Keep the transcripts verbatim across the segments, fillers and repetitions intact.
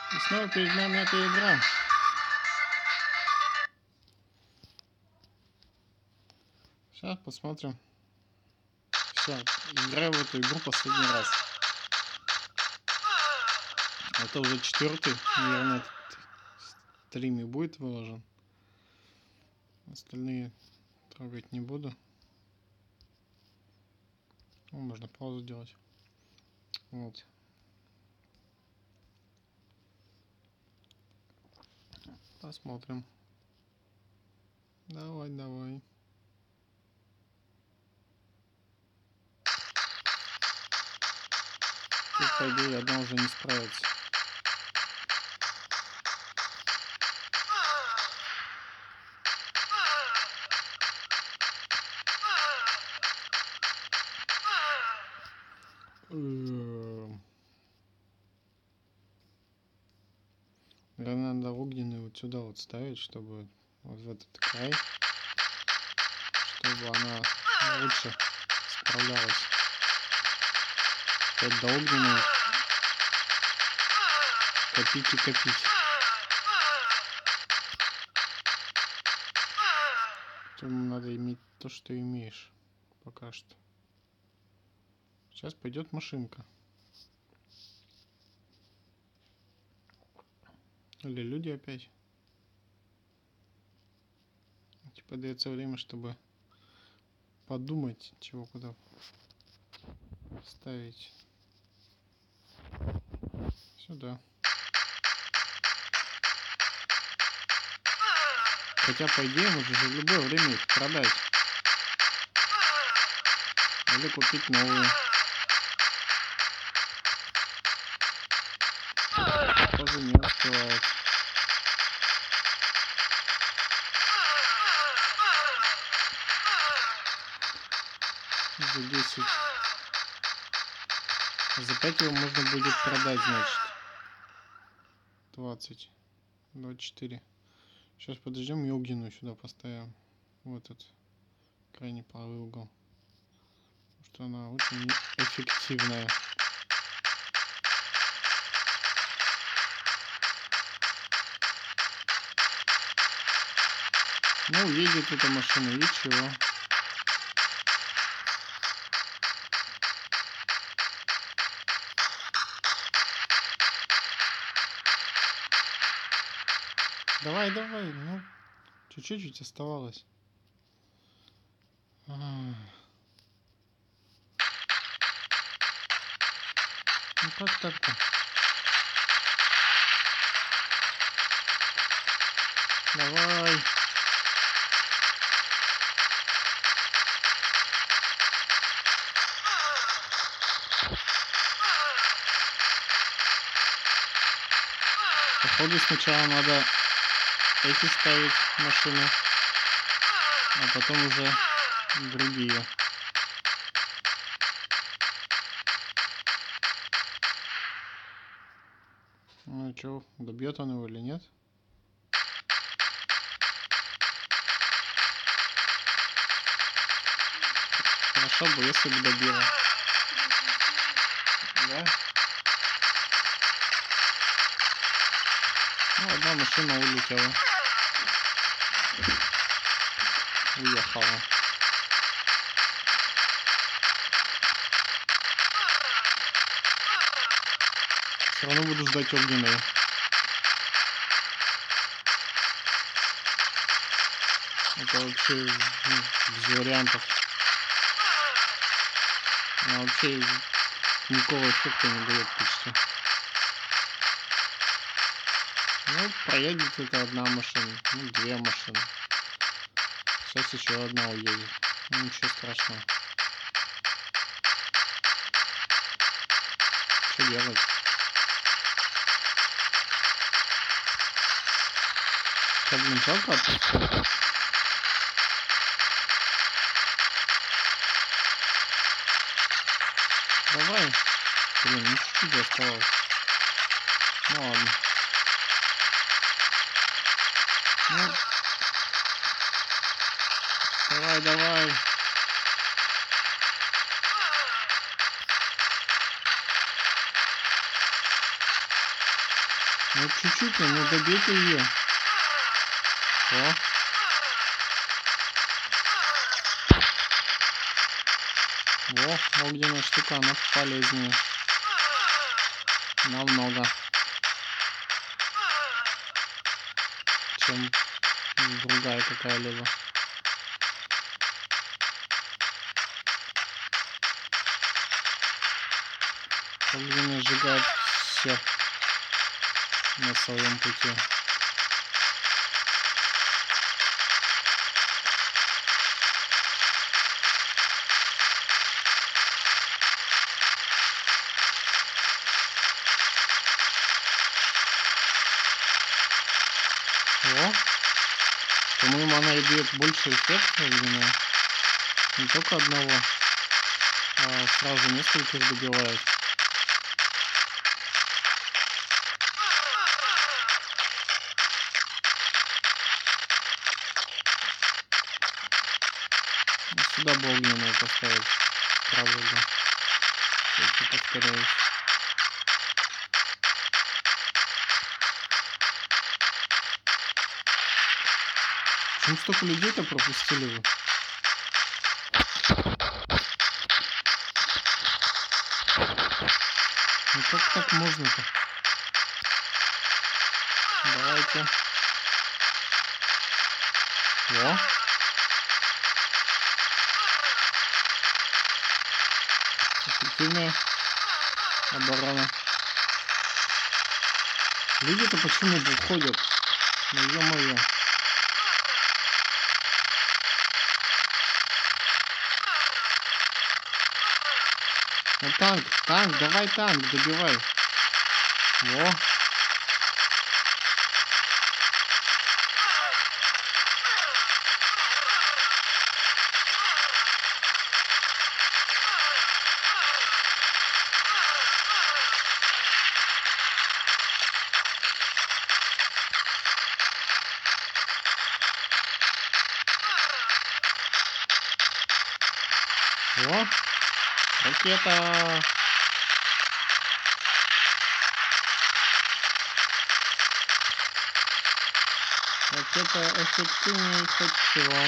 И снова перед нами эта игра. Сейчас посмотрим. Все, играю в эту игру последний раз. Это уже четвертый, наверное, стрим и будет выложен. Остальные трогать не буду. Ну, можно паузу делать. Вот. Посмотрим. Давай, давай. Тут, по идее, одна уже не справится. Наверное, надо огненный вот сюда вот ставить, чтобы вот в этот край, чтобы она лучше справлялась. Опять до огненной копить и копить. Поэтому надо иметь то, что имеешь пока что. Сейчас пойдет машинка. Или люди опять. Типа дается время, чтобы подумать, чего куда ставить. Сюда. Хотя, по идее, можно же в любое время их продать. Или купить новые. Тоже не успевает. За десять. За пять его можно будет продать, значит. двадцать. двадцать четыре. Сейчас подождем и огненную сюда поставим. Вот этот крайний правый угол. Потому что она очень эффективная. Ну, едет эта машина, и чего? Давай, давай, ну, чуть-чуть ведь оставалось. А -а -а. Ну как так-то? Давай. Походу сначала надо эти ставить машины, а потом уже другие. Ну чё, добьет он его или нет? Хорошо бы, если бы добила. Да? Ну, одна машина улетела. Уехала. Все равно буду ждать огненную. Это вообще ну, без вариантов. Она вообще никакого эффекта не дает почти. Ну, проедет это одна машина, ну, две машины. Сейчас еще одна уедет. Ну, ничего страшного. Что делать? Как, блин, жалко отпустить? Давай. Блин, ну чуть-чуть осталось. Ну ладно. Ну. Давай, давай. Ну чуть-чуть, ну добейте ее. О. Во, огненная штука, она полезнее. Намного. Чем другая какая-либо. Огненная сжигает все на своем пути. О, по-моему, она и дает больше эффекта огненная. Не только одного, а сразу нескольких добивает. Сюда бы огненную поставить. Правда, да. Я повторяюсь. Почему столько людей-то пропустили вы? Ну как так можно-то? Давайте. Во. Эффективная оборона. Люди-то почему уходят? Ну ё-моё. Ну танк, танк, давай танк, добивай. Во. Во. Ракета. Ракета эффективнее хоть всего.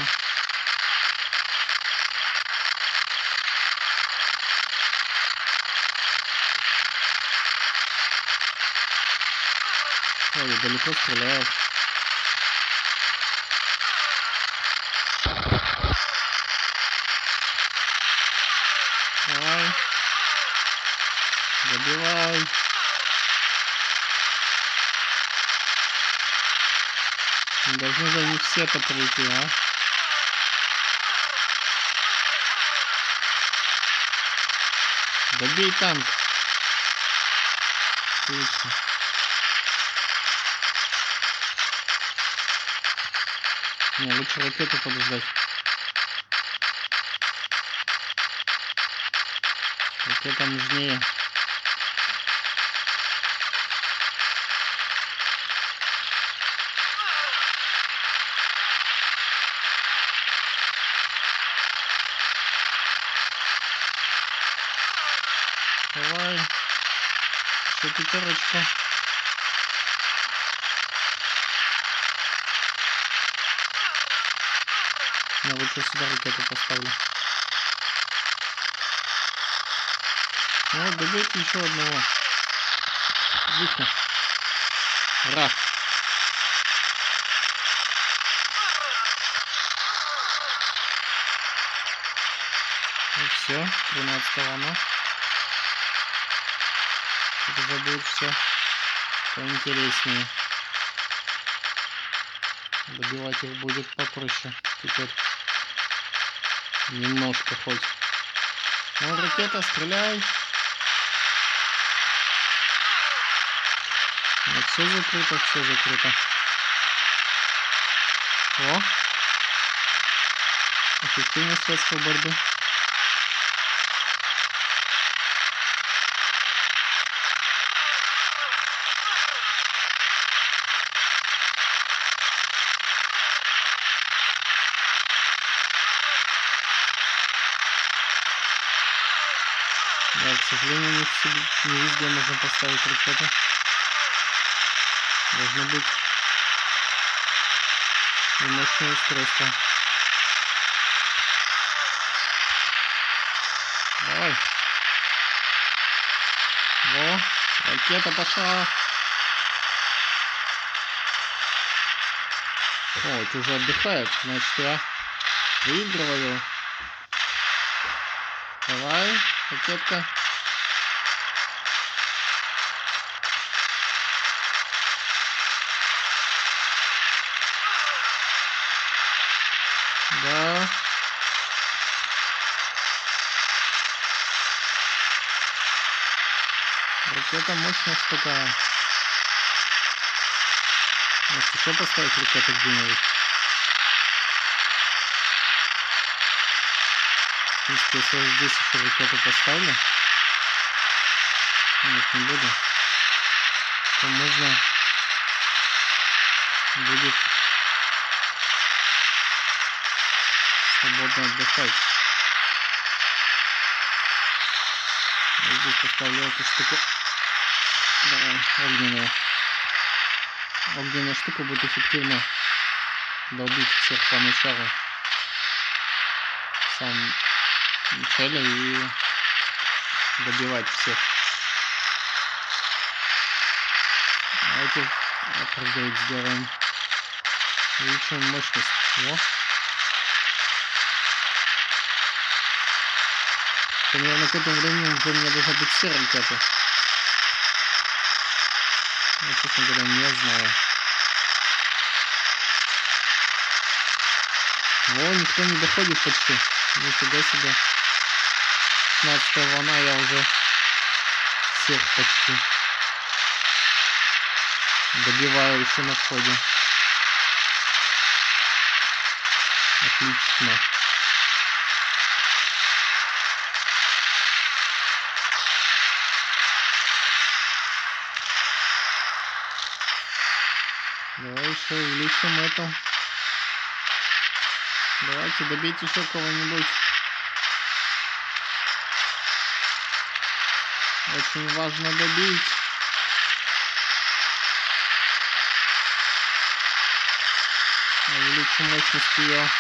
Ой, далеко стреляет. Давай. Добивай. Не должны же они все-то пройти, а? Добей танк. Отлично. Не, лучше ракету подождать. Ракета нужнее. Давай. Еще пятерочка. Я лучше сюда ракету поставлю. Ну вот, добейте еще одного. Отлично. Ура. И все, тринадцатого она. Тут уже будет все поинтереснее. Добивать их будет попроще теперь. Немножко хоть. Ну, ракета, стреляй. Вот, все закрыто, все закрыто. О! Эффективное средство борьбы. Да, к сожалению, не, всегда, не везде можно поставить ракеты. Должно быть и мощное устройство. Давай. Во, ракета пошла. О, это уже отдыхает. Значит, я выигрываю. Давай, ракетка. Да. Ракета мощная штука. Может еще поставить ракету где-нибудь? В принципе, если я здесь еще ракету поставлю, нет, не буду, то можно будет свободно отдыхать. Я здесь поставлю эту штуку. Давай, огненную. Огненная штука будет эффективно долбить всех поначалу. В самом начале и добивать всех. Давайте апгрейд сделаем. Увеличим мощность. Во. Примерно к этому времени уже у меня должна быть все ракеты. Я, честно говоря, не знаю. Во, никто не доходит почти. Нифига себе. шестнадцатая волна, я уже всех почти добиваю еще на входе. Отлично. Давай еще увеличим эту. Давайте добейте еще кого-нибудь. Очень важно добить. Увеличим мощность ее.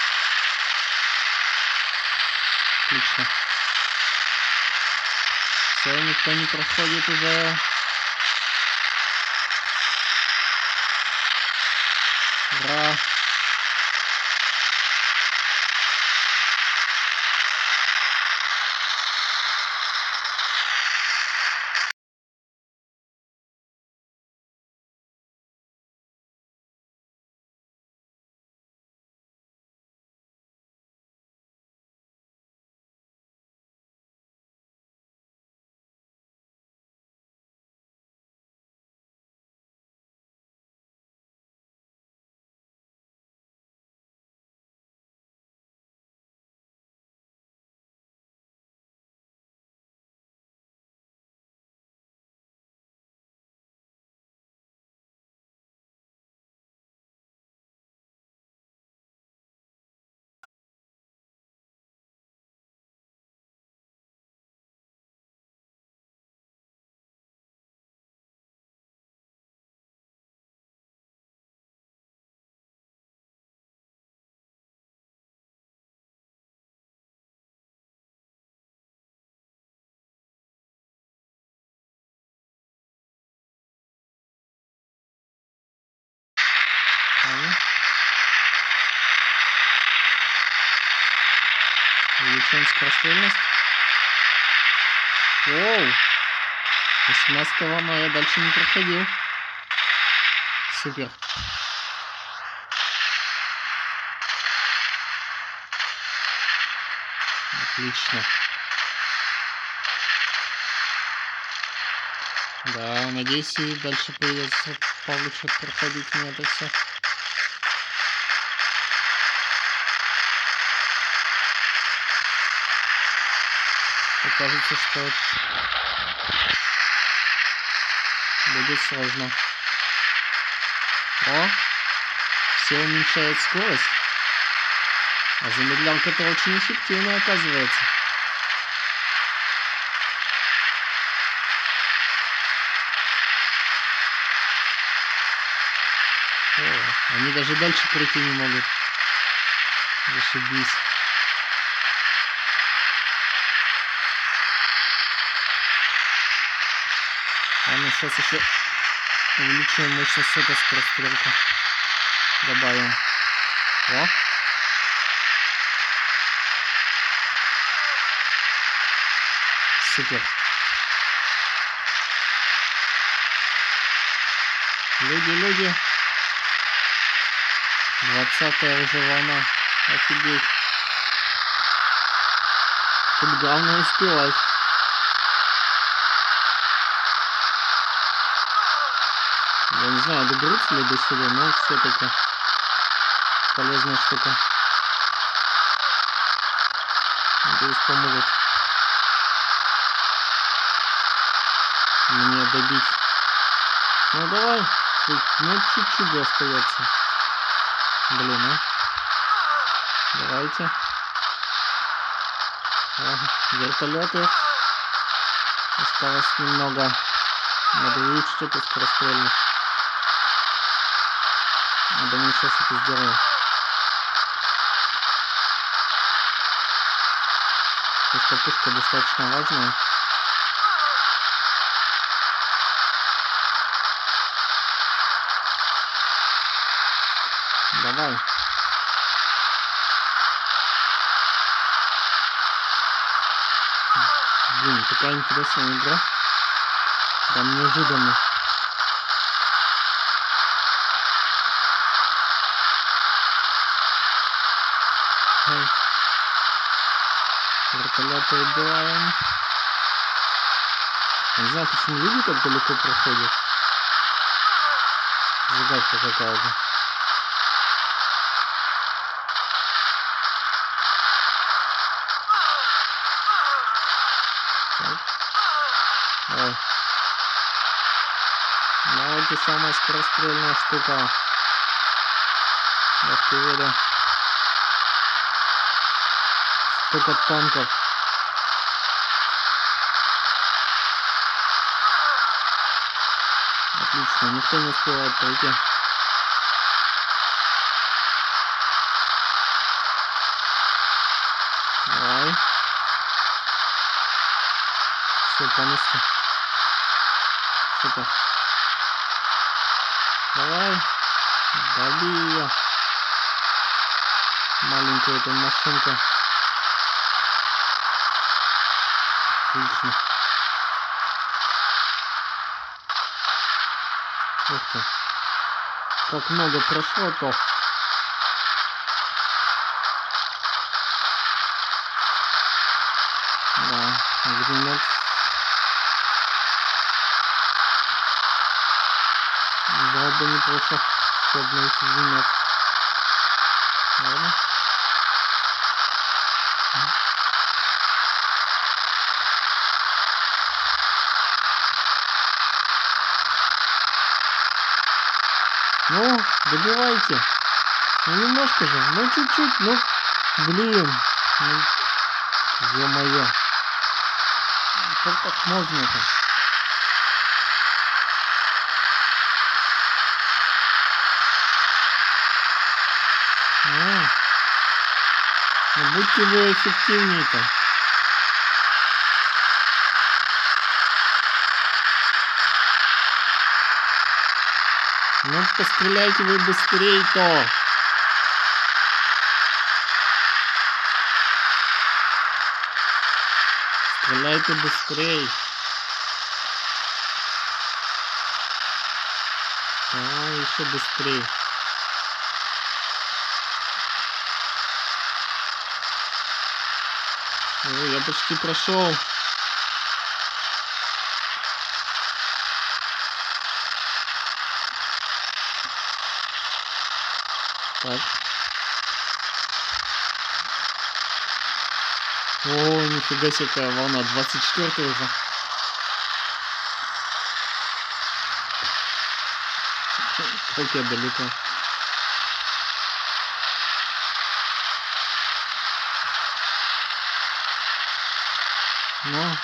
Отлично. Все, никто не проходит уже. Ура! Ладно. Увеличиваем скорострельность. Воу! восемнадцатая волна, я дальше не проходил. Супер. Отлично. Да, надеюсь, и дальше придется получше проходить мне это все. Кажется, что будет сложно. О, все уменьшает скорость. А замедлялка-то очень эффективно оказывается. Они даже дальше пройти не могут. Зашибись. Ладно, сейчас еще увеличиваем мощность этой скорострелки. Добавим. О. Супер. Люди, люди. Двадцатая уже волна. Офигеть. Тут главное успевать. Я не знаю, доберутся ли до сюда, но все-таки полезная штука. Надеюсь, помогут мне добить. Ну давай, ну чуть-чуть остается. Блин, а. Давайте. О, вертолеты. Осталось немного. Надо увеличить эту скорострельность. Я думаю, сейчас это сделаем. Потому что пушка достаточно важная. Давай. Блин, такая интересная игра. Прям неожиданно. Вертолеты убираем. Я не знаю, почему люди так далеко проходят. Загадка какая-то. Давай. Давайте, самая скорострельная штука. Ах ты, вида. Столько танков. Отлично, никто не успевает пройти. Давай. Все полностью. Супер. Давай. Доби ее. Маленькую эту машинку. Отлично. Ух ты. Как много прошло-то. Да, огнемет. Было бы неплохо, чтобы обновить огнемет. Ладно. Ну, добивайте. Ну, немножко же. Ну, чуть-чуть. Ну, блин. Ну, ё-моё. Как так можно-то? Ну, ну, будьте вы эффективнее-то. Ну, постреляйте вы быстрее-то. Стреляйте быстрее. Давай еще быстрее. Ой, я почти прошел. Так. О, нифига себе, какая волна. двадцать четвёртая уже. Как я далеко. Ну.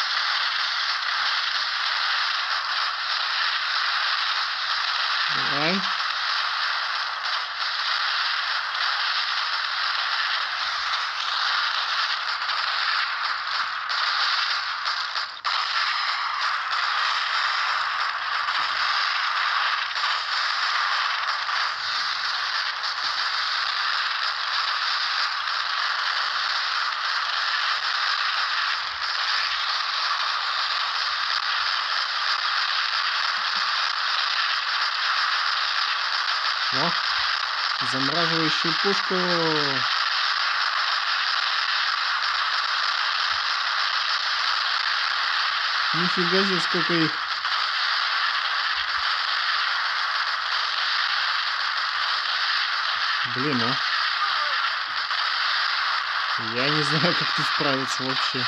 Давай. О, замораживающую пушку. Нифига себе, сколько их. Блин, а. Я не знаю, как тут справиться вообще.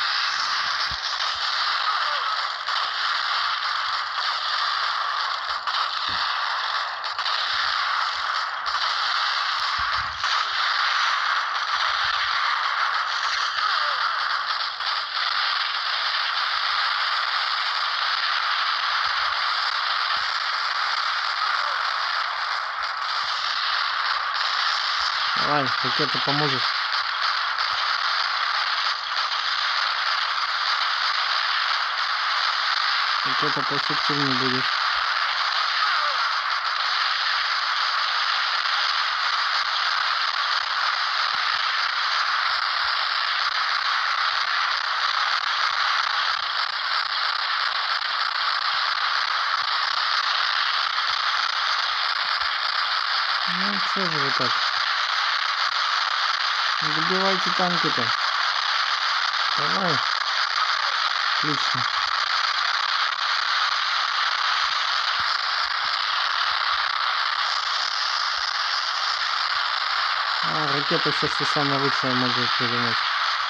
Давай, ракета поможет. Ракета поэффективнее будет. Ну, что же вы так? Добивайте танки-то. Давай. Отлично. А, ракета все, что самое лучшее могу придумать.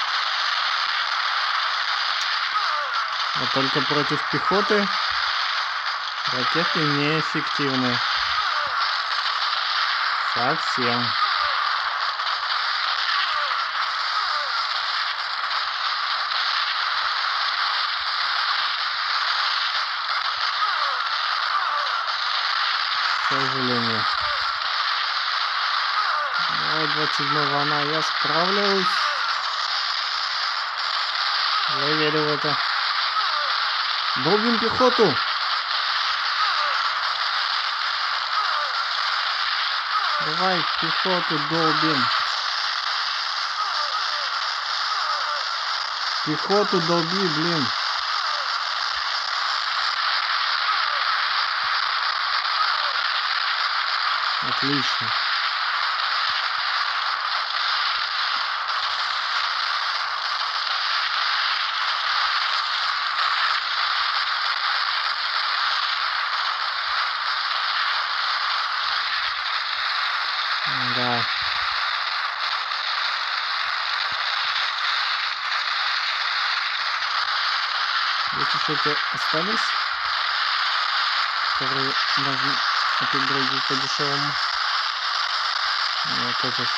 Но только против пехоты ракеты неэффективны. Совсем. К сожалению. Давай, двадцать седьмая волна, я справлюсь. Я верю в это. Долбим пехоту. Давай пехоту долбим. Пехоту долби, блин. Отлично. Да. Здесь еще те остались, которые можно отыграть по дешевому. Вот этот.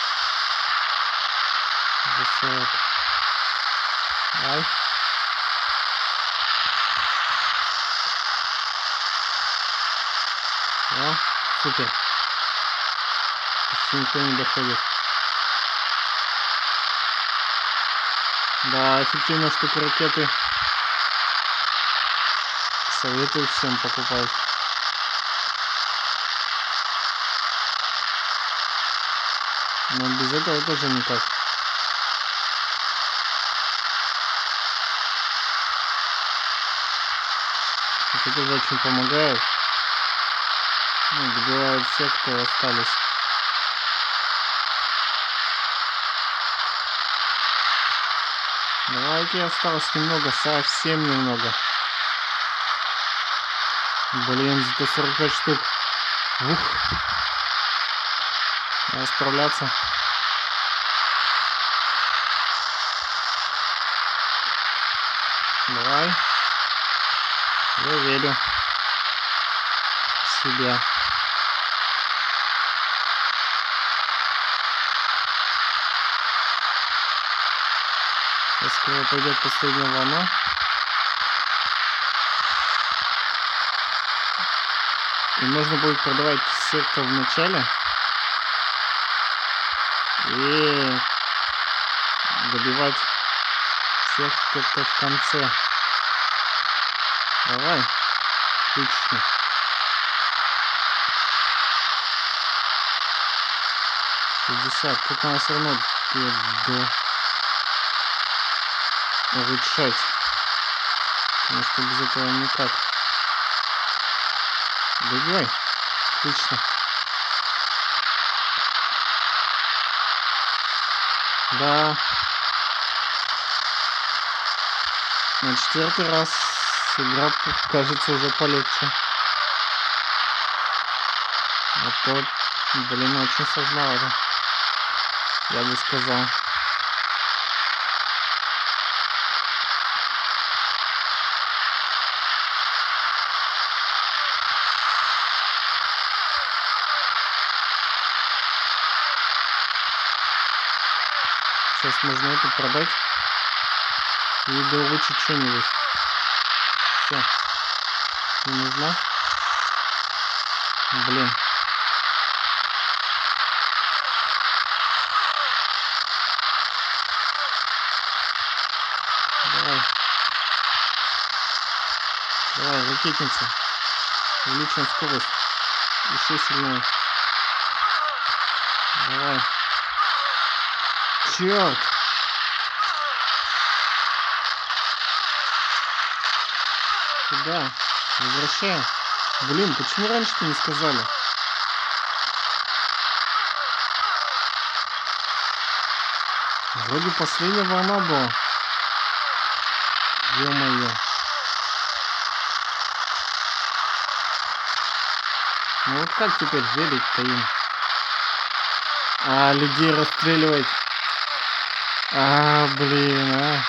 Высок. Ай. О, супер. Почти никто не доходит. Да, эффективная штука ракеты. Советую всем покупать. Но без этого тоже никак. Это тоже очень помогает. Ну, добивают всех, кто остались. Давайте, осталось немного, совсем немного. Блин, зато сорок пять штук. Ух. Надо справляться. Давай. Я верю в себя. Сейчас скоро пойдет последняя волна. И можно будет продавать сектор в начале. И добивать всех кто-то в конце. Давай. Отлично. шестьдесят. Тут надо все равно до улучшать. Потому что без этого никак. Добивай. Отлично. Да. На четвертый раз игра, кажется, уже полегче. А то, блин, очень сложновато, я бы сказал. Сейчас можно это продать и улучшить что-нибудь. Все. Не нужна. Блин. Давай. Давай, ракетница. Увеличим скорость. Еще сильнее. Давай. Черт. Сюда. Возвращаем. Блин, почему раньше-то не сказали? Вроде последняя волна была. Ё-моё. Ну вот как теперь верить-то им? А, людей расстреливать. А, блин, а.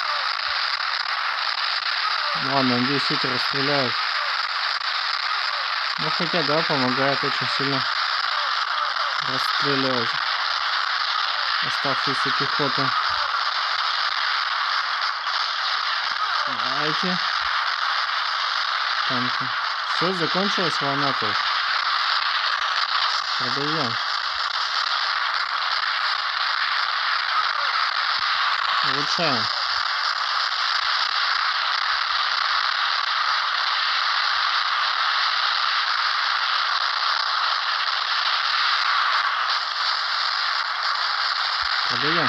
Ладно, надеюсь, эти расстреляют. Ну хотя да, помогает очень сильно расстреливать оставшуюся пехоту. А эти танки. Все, закончилась волна-то. Продаем. Улучшаем. Продаем.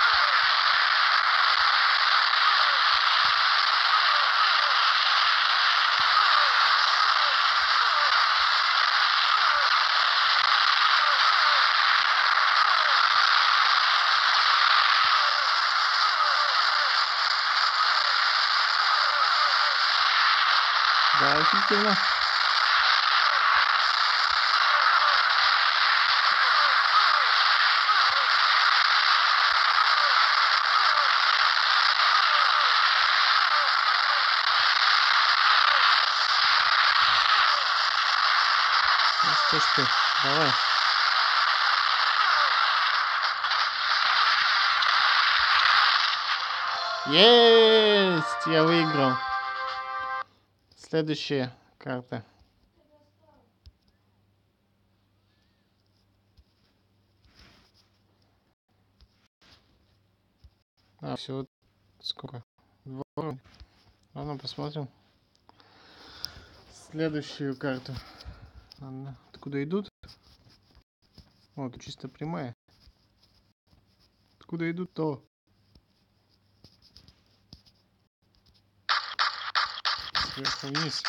Да, эффективно. Ну что ж ты, давай. Есть! Я выиграл. Следующая карта. А, всего сколько? Два уровня. Ладно, посмотрим. Следующую карту. Ладно. Откуда идут? Вот, чисто прямая. Откуда идут-то? Сверху вниз.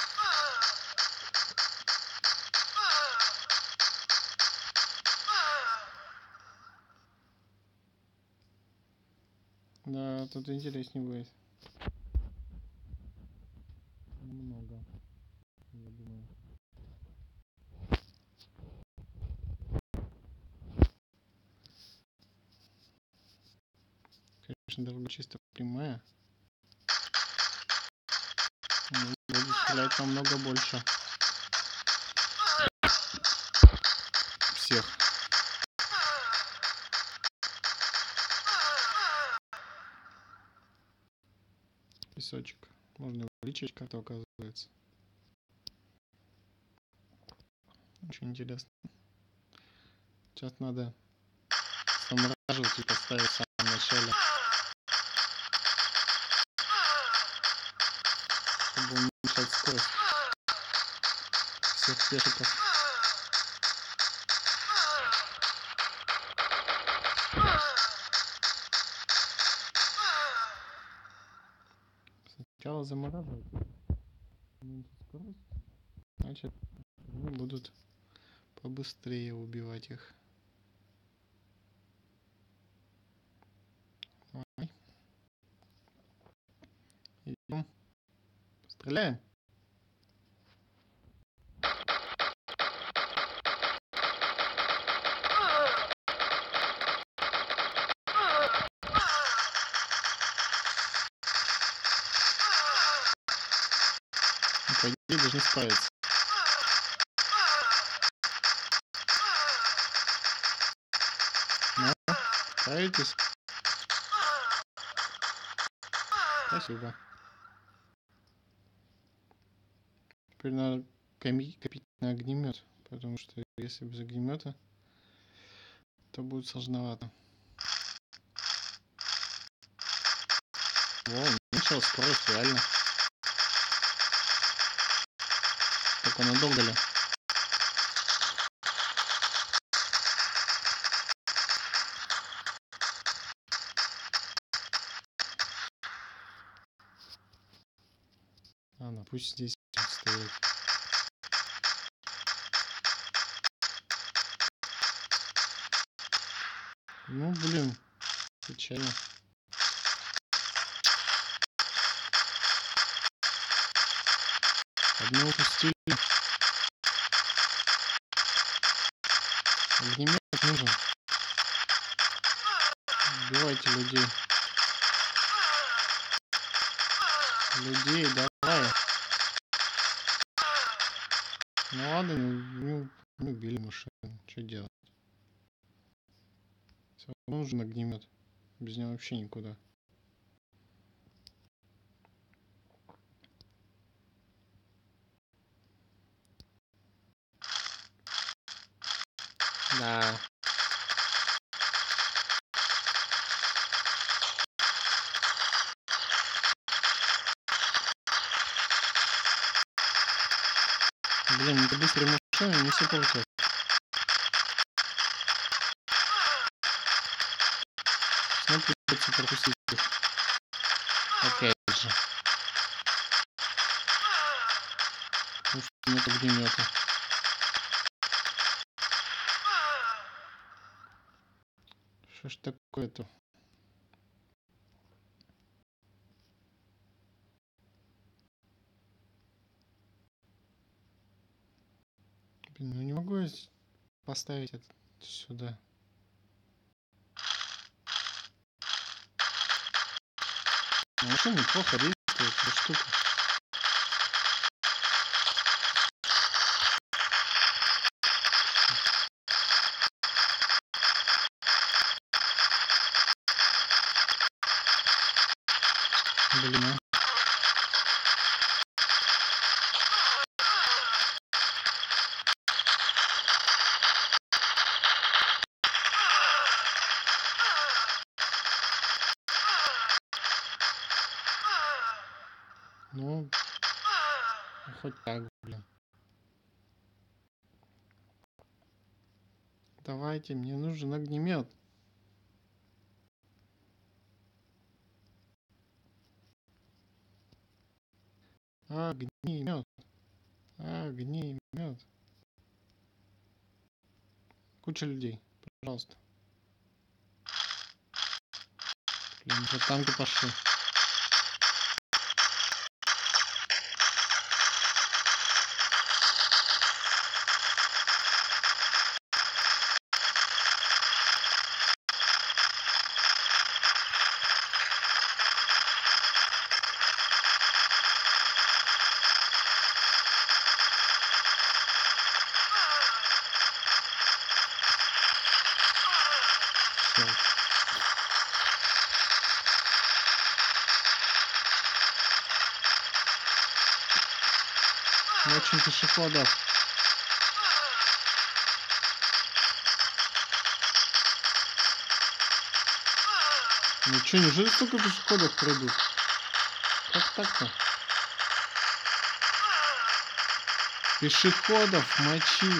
Да, тут интереснее будет. Много, я думаю. Конечно, дорога чисто прямая. Но будет стрелять намного больше всех. Песочек. Можно увеличить карту, оказывается. Очень интересно. Сейчас надо замораживать и поставить в самом начале, чтобы уменьшать скорость всех пешиков. Сначала замораживать, уменьшить скорость, значит они будут побыстрее убивать их. Стреляем? Ну, по идее, должны справиться. Ну, справитесь? Спасибо. Теперь надо копить на огнемет, потому что если без огнемета, то будет сложновато. О, уменьшила скорость, реально. Только надолго ли? Ладно, пусть здесь стоит. Ну, блин, печально. Одну упустили. Огнемет нужен. Убивайте людей. Людей, давай. Ну ладно, не, не убили машину. Что делать? Все равно нужен огнемет. Без него вообще никуда. Да. Блин, это быстрые машины, не все получается. Снова придется пропустить их. Опять же. Потому что нет огнемета. Что ж такое-то? Блин, ну не могу я поставить это сюда. Машина неплохо действует, эта штука. Блин, а. Ну, хоть так, блин. Давайте, мне нужен огнемет. Огнемет. Огнемет. Куча людей, пожалуйста. Блин, уже танки пошли. Черт. Очень пешеходов. Ну что, неужели столько пешеходов пройдут? Как так-то? Пешеходов мочи.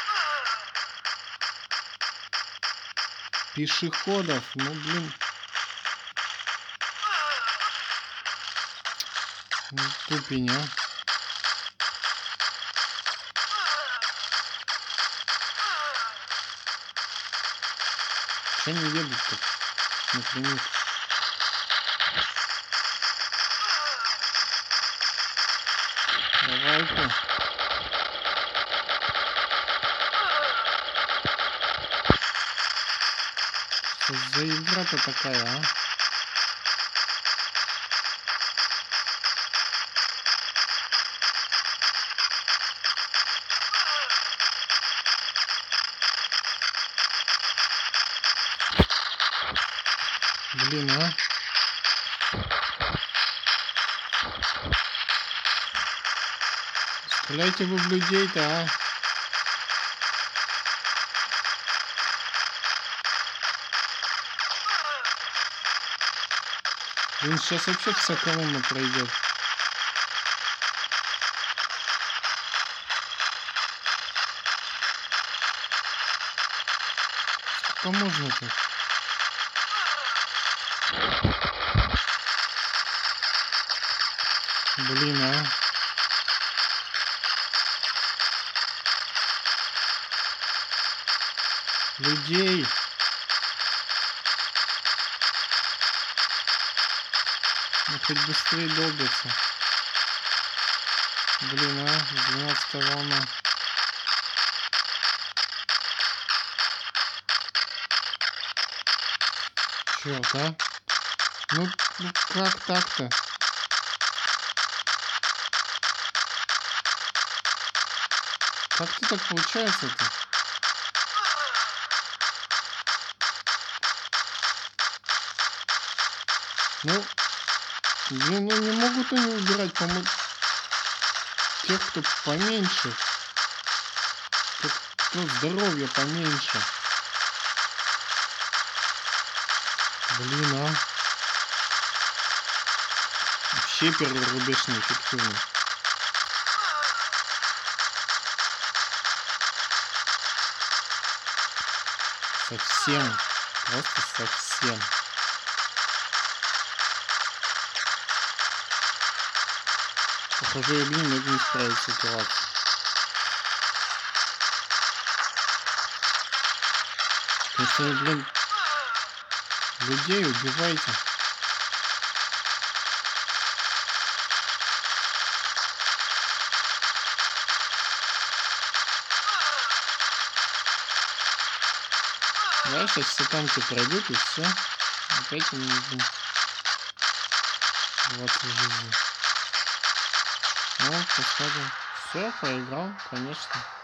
Пешеходов, ну блин. Ну, тупень, а. Че не едут-то? Например. страйку. Что за игра-то такая, а? Блин, а? Стреляйте вы в людей-то, а? Блин, сейчас вообще вся колонна пройдет. Сколько можно-то? Блин, а? Людей. Ну хоть быстрее долбятся. Блин, а? двенадцатая волна. Черт, а? Ну, ну как так-то? Как-то так получается-то? Ну, блин, ну не могут они убирать, по-моему, тех, кто поменьше. Кто, кто здоровье поменьше. Блин, а? Вообще первый рубеж неэффективный. Совсем. Просто совсем. Похоже, я, блин, могу исправить ситуацию. Если вы, блин, людей убиваете. Да, сейчас все танки пройдут и все. Опять не нужно двадцать жизней. Ну, посмотрим. Все, проиграл, конечно.